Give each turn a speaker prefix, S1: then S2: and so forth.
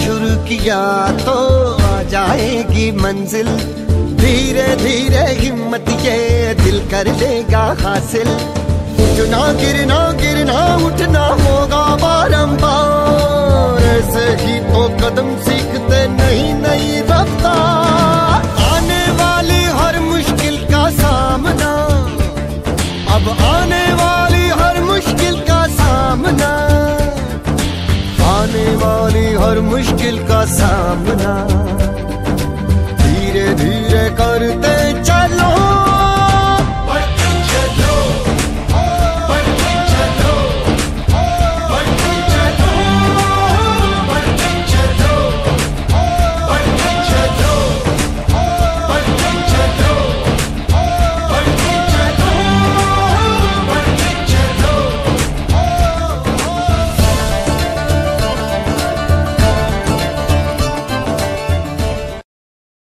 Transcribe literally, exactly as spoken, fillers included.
S1: शुरू किया तो आ जाएगी मंजिल। धीरे धीरे हिम्मत ये दिल कर लेगा हासिल। उठना गिरना गिरना उठना होगा बारंबार, ऐसे ही तो कदम सीखते नहीं नहीं रफ्तार। आने वाली हर मुश्किल का सामना, अब आने वाली हर मुश्किल का सामना, आने वाली हर मुश्किल का सामना धीरे धीरे करते चलो।